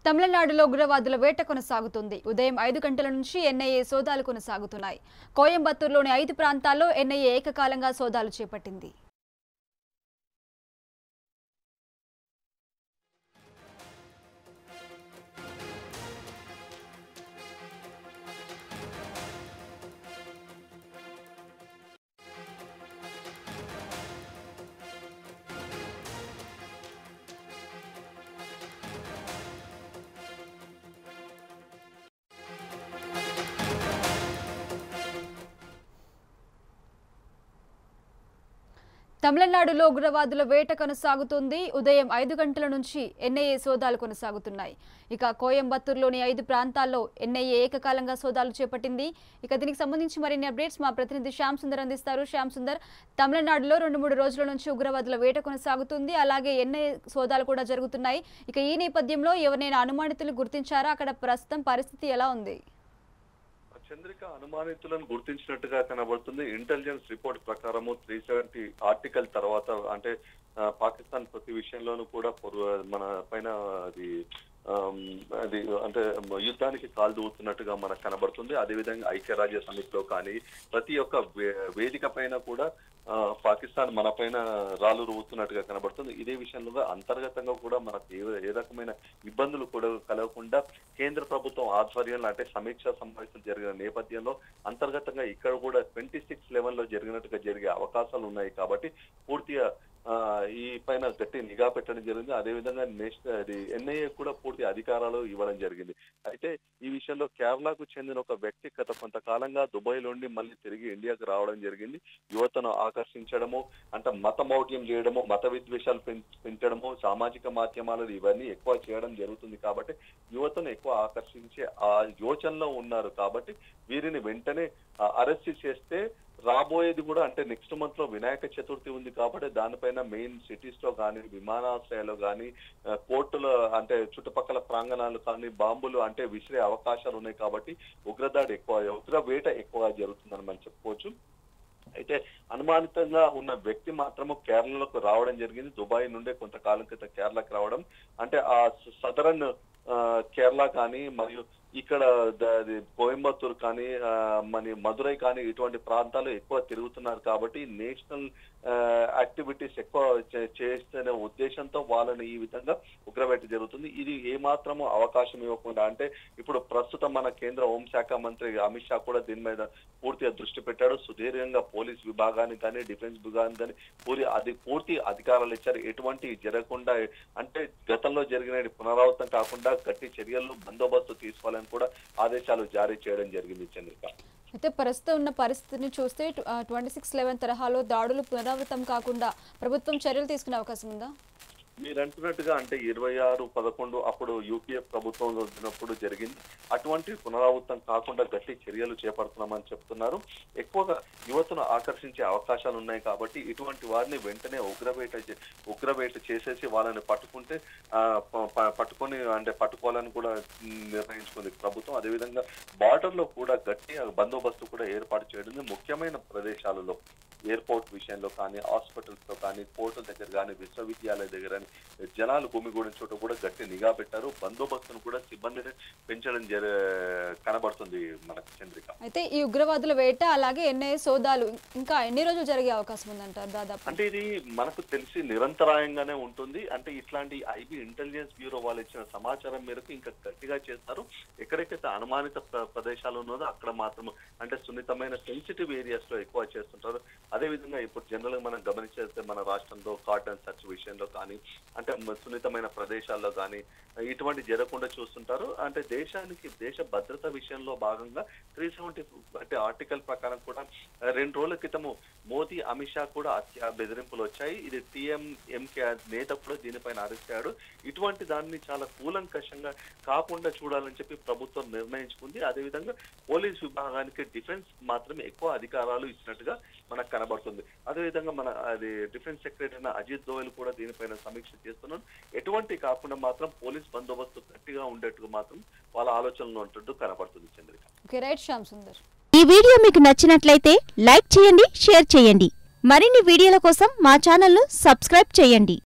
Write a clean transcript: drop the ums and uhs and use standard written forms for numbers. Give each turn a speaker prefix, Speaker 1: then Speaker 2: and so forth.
Speaker 1: తమిళనాడులో ఉగ్రవాదుల వేట కొనసాగుతుంది. ఉదయం 5 గంటల నుంచి NIA సోదాలు కొనసాగుతున్నాయి. కోయంబత్తూరులోని 5 ప్రాంతాల్లో NIA ఏకకాలంగా సోదాలు చేపట్టింది. తమిళనాడులో ఉగ్రవాదుల వేట కొనసాగుతుంది. ఉదయం 5 గంటల నుంచి NIA సోదాలు కొనసాగుతున్నాయి. ఇక కోయంబత్తూరులోని 5 ప్రాంతాల్లో NIA ఏకకాలంగా సోదాలు చేపట్టింది. ఇక దీనికి సంబంధించి మరిన్ని అప్డేట్స్ మా ప్రతినిధి శ్యామ్ సుందర్ అందిస్తారు. శ్యామ్ సుందర్, తమిళనాడులో 2-3 రోజుల నుంచి ఉగ్రవాదుల వేట కొనసాగుతుంది. అలాగే NIA సోదాలు కూడా జరుగుతున్నాయి. ఇక ఈ నేపథ్యంలో ఎవరైనా అనుమానితులు గుర్తించారా? అక్కడ ప్రస్తుతం పరిస్థితి ఎలా ఉంది?
Speaker 2: చంద్రిక అనుమానితులను గుర్తించినట్టుగా కనబడుతుంది. ఇంటెలిజెన్స్ రిపోర్ట్ ప్రకారము 370 ఆర్టికల్ తర్వాత అంటే పాకిస్తాన్ ప్రతి విషయంలోనూ కూడా మన పైన అది అంటే యుద్ధానికి కాలు దూవుతున్నట్టుగా మనకు కనబడుతుంది. అదేవిధంగా ఐక్యరాజ్య సమితిలో కానీ ప్రతి ఒక్క వేదిక పైన కూడా పాకిస్తాన్ మన పైన రాళ్ళు రువుతున్నట్టుగా కనబడుతుంది. ఇదే విషయంలో అంతర్గతంగా కూడా మనకు ఏ రకమైన ఇబ్బందులు కూడా కలగకుండా కేంద్ర ప్రభుత్వం ఆధ్వర్యంలో అంటే సమీక్షా సమావేశాలు జరిగిన నేపథ్యంలో అంతర్గతంగా ఇక్కడ కూడా 26 లెవెల్లో జరిగినట్టుగా జరిగే అవకాశాలు ఉన్నాయి. కాబట్టి పూర్తిగా ఈ పైన గట్టి నిఘా పెట్టడం జరిగింది. అదేవిధంగా NIA కూడా పూర్తి అధికారాలు ఇవ్వడం జరిగింది. అయితే ఈ విషయంలో కేరళకు చెందిన ఒక వ్యక్తి గత కొంతకాలంగా దుబాయ్ నుండి మళ్ళీ తిరిగి ఇండియాకు రావడం జరిగింది. యువతను ఆకర్షించడము అంటే మతమౌఢ్యం చేయడము, మత విద్వేషాలు పెంచడము, సామాజిక మాధ్యమాలు ఇవన్నీ ఎక్కువ చేయడం జరుగుతుంది. కాబట్టి యువతను ఎక్కువ ఆకర్షించే ఆ యోచనలో ఉన్నారు. కాబట్టి వీరిని వెంటనే అరెస్ట్ చేస్తే రాబోయేది కూడా అంటే నెక్స్ట్ మంత్ లో వినాయక చతుర్థి ఉంది. కాబట్టి దానిపైన మెయిన్ సిటీస్ లో కానీ విమానాశ్రయాలు కానీ కోర్టులో అంటే చుట్టుపక్కల ప్రాంగణాలు కానీ బాంబులు అంటే విసిరే అవకాశాలు ఉన్నాయి. కాబట్టి ఉగ్రవేట ఎక్కువగా జరుగుతుందని మనం చెప్పుకోవచ్చు. అయితే అనుమానితంగా ఉన్న వ్యక్తి మాత్రము కేరళకు రావడం జరిగింది. దుబాయ్ నుండే కొంతకాలం క్రితం కేరళకు రావడం అంటే ఆ సదరన్ కేరళ కానీ మరియు ఇక్కడ కోయంబత్తూరు కానీ మన మదురై కానీ ఇటువంటి ప్రాంతాలు ఎక్కువ తిరుగుతున్నారు. కాబట్టి నేషనల్ యాక్టివిటీస్ ఎక్కువ చేస్తున్న ఉద్దేశంతో వాళ్ళని ఈ విధంగా ఉగ్రవేట జరుగుతుంది. ఇది ఏమాత్రము అవకాశం ఇవ్వకుండా అంటే ఇప్పుడు ప్రస్తుతం మన కేంద్ర హోంశాఖ మంత్రి అమిత్ షా కూడా దీని మీద పూర్తిగా దృష్టి పెట్టాడు. సుదీర్ఘంగా పోలీస్ విభాగానికి కానీ డిఫెన్స్ విభాగానికి కానీ పూర్తి అధికారాలు ఇచ్చారు. ఎటువంటి జరగకుండా అంటే గతంలో జరిగిన పునరావృతం కాకుండా గట్టి చర్యలు బందోబస్తు తీసుకోవాలని కూడా ఆదేశాలు జారీ చేయడం జరిగింది. చంద్రిక,
Speaker 1: అయితే ప్రస్తుతం ఉన్న పరిస్థితిని చూస్తే 26/11 తరహాలో దాడులు పునరావృతం కాకుండా ప్రభుత్వం చర్యలు తీసుకునే అవకాశం ఉందా?
Speaker 2: మీరు అంటున్నట్టుగా అంటే 26/11 అప్పుడు యూపీఏ ప్రభుత్వం వచ్చినప్పుడు జరిగింది. అటువంటి పునరావృతం కాకుండా గట్టి చర్యలు చేపడుతున్నామని చెప్తున్నారు. యువతను ఆకర్షించే అవకాశాలు ఉన్నాయి. కాబట్టి ఇటువంటి వారిని వెంటనే ఉగ్రవేట చేసేసి వాళ్ళని పట్టుకోవాలని కూడా నిర్ణయించుకుంది ప్రభుత్వం. అదేవిధంగా బార్డర్ లో కూడా గట్టి బందోబస్తు కూడా ఏర్పాటు చేయడం ముఖ్యమైన ప్రదేశాలలో ఎయిర్పోర్ట్ విషయంలో కానీ హాస్పిటల్స్ లో కానీ కోర్టుల దగ్గర కానీ విశ్వవిద్యాలయ దగ్గర జనాలు గుమిగూడిన చోట కూడా గట్టి నిఘా పెట్టారు. బందోబస్తును కూడా సిబ్బందిని పెంచడం కనబడుతుంది మనకు. చంద్రిక,
Speaker 1: అయితే ఈ ఉగ్రవాదుల వేట అలాగే NIA సోదాలు ఇంకా ఎన్ని రోజులు జరిగే అవకాశం ఉందంటారు? దాదాపు
Speaker 2: అంటే ఇది మనకు తెలిసి నిరంతరాయంగానే ఉంటుంది. అంటే ఇట్లాంటి ఐబీ ఇంటెలిజెన్స్ బ్యూరో వాళ్ళు ఇచ్చిన సమాచారం మేరకు ఇంకా గట్టిగా చేస్తారు. ఎక్కడెక్కడైతే అనుమానిత ప్రదేశాలు ఉన్నదో అక్కడ మాత్రం అంటే సున్నితమైన సెన్సిటివ్ ఏరియాస్ లో ఎక్కువ చేస్తుంటారు. అదేవిధంగా ఇప్పుడు జనరల్ గా మనం గమనించేస్తే మన రాష్ట్రంలో కార్డన్ సర్చ్ విషయంలో కానీ అంటే సున్నితమైన ప్రదేశాల్లో కానీ ఇటువంటి జరగకుండా చూస్తుంటారు. అంటే దేశ భద్రత విషయంలో భాగంగా 370 అంటే ఆర్టికల్ ప్రకారం కూడా 2 రోజుల క్రితము మోదీ అమిత్ షా కూడా హత్య బెదిరింపులు వచ్చాయి. ఇది TMK నేత కూడా దీనిపైన అరెస్ట్ అయ్యాడు. ఇటువంటి దాన్ని చాలా కూలంకషంగా కాకుండా చూడాలని చెప్పి ప్రభుత్వం నిర్ణయించుకుంది. అదేవిధంగా పోలీస్ విభాగానికి డిఫెన్స్ మాత్రమే ఎక్కువ అధికారాలు ఇచ్చినట్టుగా మనకు కనబడుతుంది. అదేవిధంగా మన డిఫెన్స్ సెక్రటరీ అజిత్ దోవల్ కూడా దీనిపైన సమీక్ష చేస్తున్నారు. ఎటువంటి కాకుండా మాత్రం పోలీస్ బందోబస్తు గట్టిగా ఉండేట్టుగా మాత్రం వాళ్ళ ఆలోచనలు ఉంటూ కనబడుతుంది. చంద్రిక,
Speaker 1: రైట్ శ్యామ్ సుందర్.
Speaker 3: ఈ వీడియో మీకు నచ్చినట్లయితే లైక్ చేయండి, షేర్ చేయండి. మరిన్ని వీడియోల కోసం మా ఛానల్ను సబ్స్క్రైబ్ చేయండి.